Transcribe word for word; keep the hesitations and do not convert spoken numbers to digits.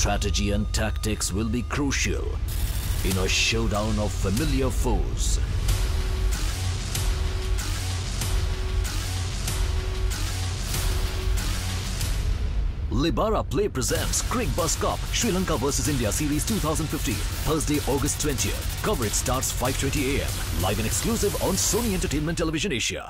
strategy and tactics will be crucial in a showdown of familiar foes. Libara Play presents Crick Bus Cup Sri Lanka versus India Series two thousand fifteen, Thursday, August twentieth. Coverage starts five twenty a m Live and exclusive on Sony Entertainment Television Asia.